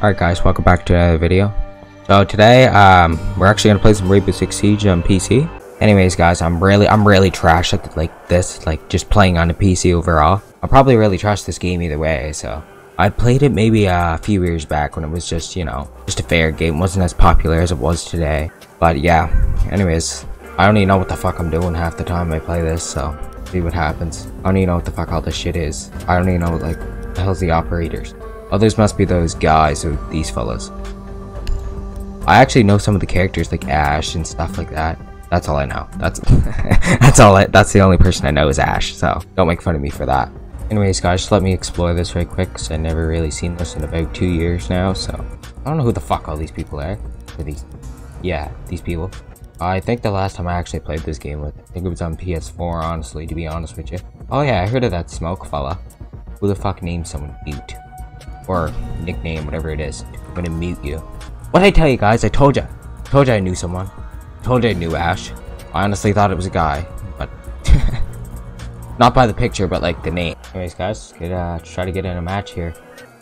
Alright guys, welcome back to another video. So today, we're actually gonna play some Rainbow Six Siege on PC. Anyways guys, I'm really trash at just playing on the PC overall. I'm probably really trash this game either way, so. I played it maybe a few years back when it was just, you know, just a fair game. It wasn't as popular as it was today. But yeah, anyways, I don't even know what the fuck I'm doing half the time I play this, so see what happens. I don't even know what the fuck all this shit is. I don't even know, like, what the hell's the operators? Others must be those guys or these fellas. I actually know some of the characters like Ash and stuff like that. That's all I know. That's that's the only person I know is Ash, so don't make fun of me for that. Anyways guys, just let me explore this right quick because I've never really seen this in about 2 years now, so I don't know who the fuck all these people are. These people. I think the last time I actually played this game I think it was on PS4, honestly, to be honest with you. Oh yeah, I heard of that Smoke fella. Who the fuck named someone Mute? Or nickname, whatever it is. I'm gonna mute you. What'd I tell you guys? I told you I knew someone. Told you I knew Ash. I honestly thought it was a guy, but not by the picture, but like the name. Anyways guys, try to get in a match here.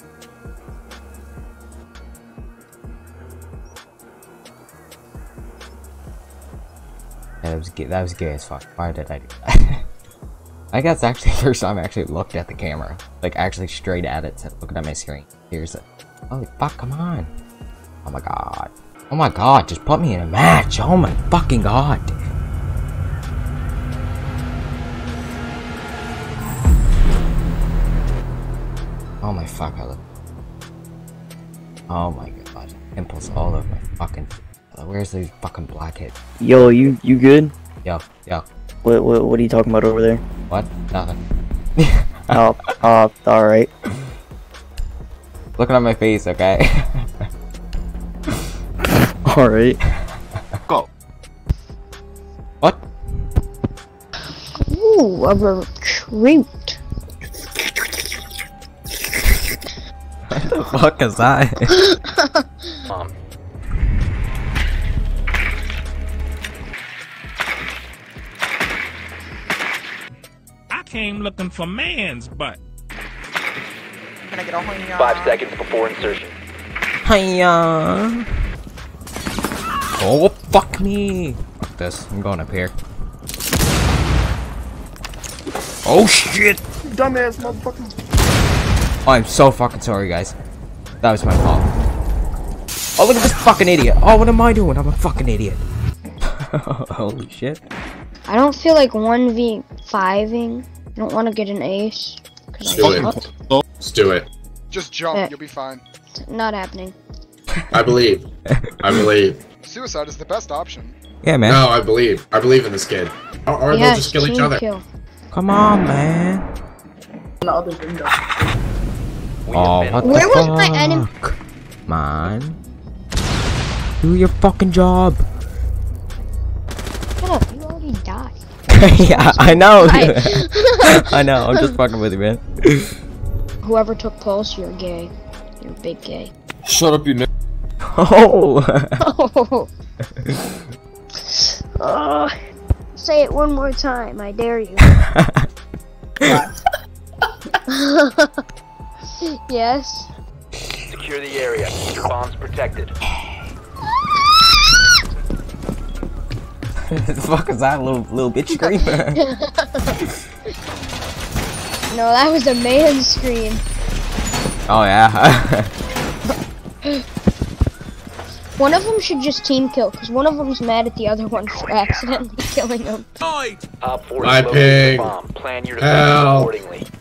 Yeah, that was gay as fuck. Why did I do that? I guess actually the first time I actually looked at the camera. Like actually straight at it, looking at my screen. Here's it. Holy fuck, come on. Oh my god. Oh my god, just put me in a match. Oh my fucking god. Oh my fuck, oh my god. Pimples all over my fucking... Where's these fucking blackheads? Yo, you good? Yo. What are you talking about over there? What? Nothing. Alright. Looking at my face, okay? Alright. Go. What? Ooh, a recruit. What the fuck is that? I came looking for man's butt. Can I get a hoya? 5 seconds before insertion. Hiya. Oh, fuck me. Fuck this. I'm going up here. Oh, shit. Dumbass motherfucker. Oh, I'm so fucking sorry, guys. That was my fault. Oh, look at this fucking idiot. Oh, what am I doing? I'm a fucking idiot. Holy shit. I don't feel like 1v5ing. I don't want to get an ace. Let's do it. Let's do it. Just jump, you'll be fine. Not happening. I believe. I believe. Suicide is the best option. Yeah, man. No, I believe. I believe in this kid. Or they'll just kill each other. Kill. Come on, man. Oh, what Where the was fuck? my enemy? Man. Do your fucking job. Shut up, you already died. Yeah, I know. Right. I know. I'm just fucking with you, man. Whoever took Pulse, you're gay. You're big gay. Shut up, you n***. Oh. Oh. Say it one more time, I dare you. Yes. Secure the area. Your bomb's protected. What the fuck is that little bitch scream? No, that was a man scream. Oh yeah. One of them should just team kill, because one of them's mad at the other one for accidentally killing him. Op 4 My is locating pig. the bomb. Plan your Help. defense accordingly.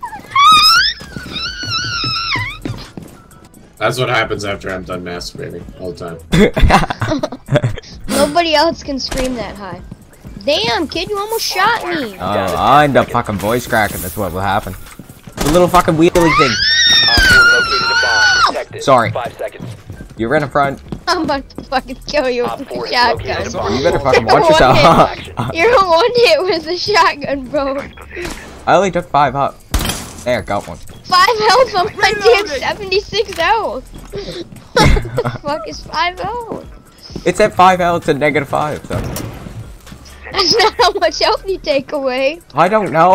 That's what happens after I'm done masturbating all the time. Nobody else can scream that high. Damn, kid, you almost shot me. Oh, I end up fucking voice cracking. That's what will happen. The little fucking wheelie thing. Op 4 located a bomb. Protected. Sorry. 5 seconds. You're in front. I'm about to fucking kill you Op with 4 a has located a shotgun. bomb. You better fucking You're watch yourself. You're a one hit with a shotgun, bro. I only took 5 up. There, got one. 5 health on my damn 76 health. What the fuck is 5 health? It's at 5 health to -5, so. That's not how much health you take away. I don't know.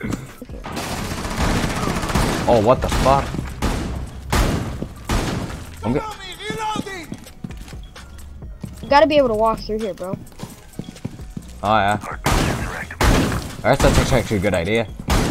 Oh, what the fuck? I'm good. You gotta be able to walk through here, bro. Oh yeah. Alright, that's actually a good idea.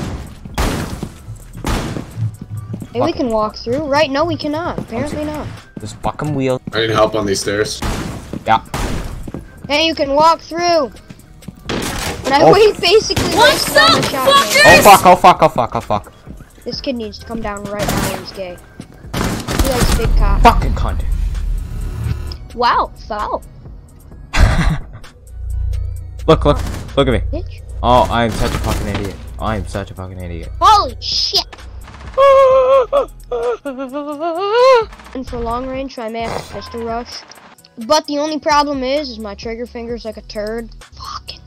Hey, we can walk through. Right? No, we cannot. Apparently not. Just fucking wheel. I need help on these stairs. Yeah. Hey, you can walk through. And I Oh. basically wasted all my shotgun. Oh fuck, oh fuck, oh fuck, oh fuck. This kid needs to come down right now. He's gay. He likes big cock. Fucking cunt. Wow, foul. Look at me. Bitch. Oh, I am such a fucking idiot. I am such a fucking idiot. Holy shit. And for long range, I may have to pistol rush. But the only problem is my trigger finger's like a turd. Fucking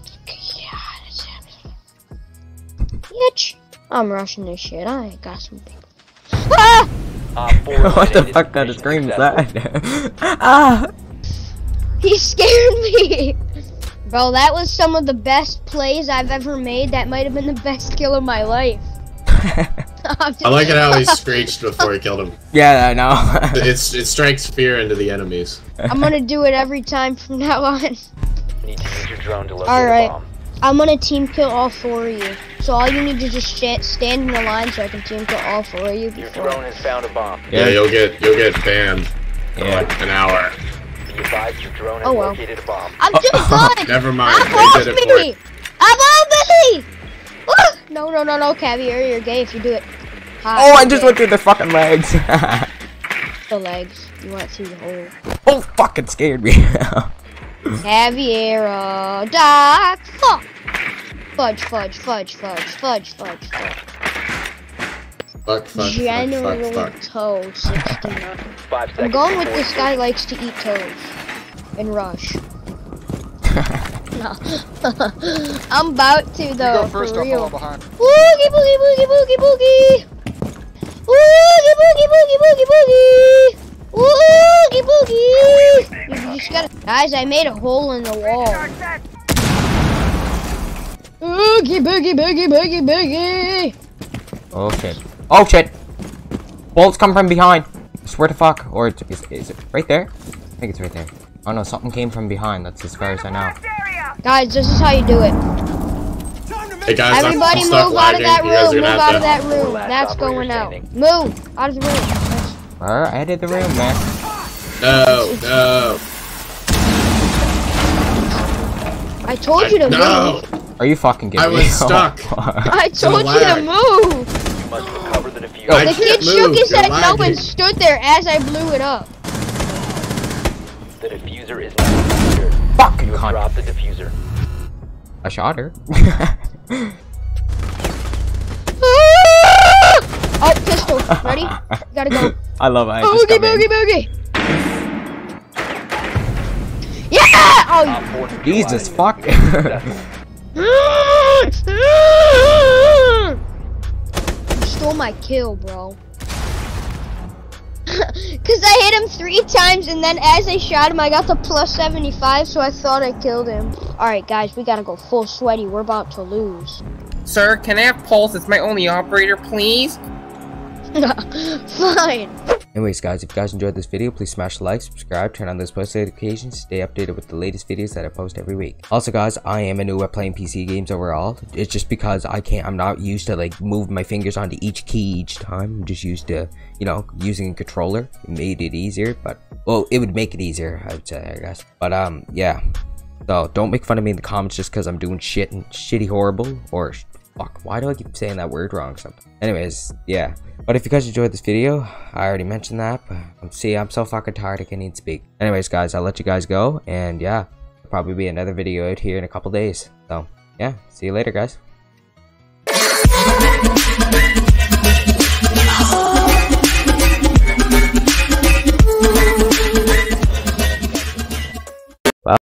bitch. I'm rushing this shit. I ain't got some people. Ah! What the fuck kind of scream is that? Ah! He scared me. Bro, that was some of the best plays I've ever made. That might have been the best kill of my life. I like it how he screeched before he killed him. Yeah, I know. It strikes fear into the enemies. I'm gonna do it every time from now on. Need to use your drone to locate Alright. a bomb. I'm gonna team kill all 4 of you. So all you need to just stand in the line so I can team kill all 4 of you Your before. drone has found a bomb. Yeah, you'll get banned for Yeah. like an hour. Be advised your drone has Oh, well. located a bomb. I'm too good! Never mind. I'm They off did it for me! I'm off me! Ah! No, Caviar, you're gay if you do it. Hi, Oh, I you're just gay. went through the fucking legs. The legs. You went through the hole. Oh, fucking scared me. Caviar, duck, fuck! Fudge. Fuck. General toe 69. 5 seconds. I'm going with before this guy likes to eat toes. And rush. No. I'm about to You though, go first, for I'll follow real. behind. Boogie boogie boogie boogie boogie. Boogie boogie boogie boogie boogie. Boogie boogie. You just gotta, guys. I made a hole in the wall. Boogie boogie boogie boogie boogie. Oh shit. Oh shit. Bolts come from behind. I swear to fuck. Or is it right there? I think it's right there. Oh no, something came from behind. That's as far as I know. Guys, this is how you do it. Hey guys, Everybody stop move out of lagging. that You guys are room. Move gonna out of have that room. Last That's operator going out. standing. Move out of the room. Where? I did the room, man. No. I told you to No. move. Are you fucking kidding I me? was stuck. I told you to lag. move. you must recover the diffuser. I The can't kid shook move, his you're head no lagging. and stood there as I blew it up. The diffuser is now secured. Fucking You have cunt. dropped the diffuser. I shot her. Oh, pistol. Ready? Gotta go. I love it. I just Boogie, come in. boogie, boogie. Yeah! Oh, Op 4 Jesus neutralized. fuck. you stole my kill, bro. Cause I hit him 3 times and then as I shot him I got the plus 75, so I thought I killed him. Alright guys, we gotta go full sweaty. We're about to lose. Sir, can I have Pulse as my only operator, please? Fine. Anyways guys, if you guys enjoyed this video, please smash the like, subscribe, turn on those post notifications, stay updated with the latest videos that I post every week. Also guys, I am a new at playing PC games overall. It's just because I'm not used to like move my fingers onto each key each time. I'm just used to, you know, using a controller. It made it easier, but well, it would make it easier, I would say, I guess. But yeah. So don't make fun of me in the comments just because I'm doing shit and shitty horrible or fuck, why do I keep saying that word wrong sometimes? Anyways, yeah. But if you guys enjoyed this video, I already mentioned that, but see, I'm so fucking tired I can't even speak. Anyways guys, I'll let you guys go, and yeah, there'll probably be another video out here in a couple days. So yeah, see you later guys.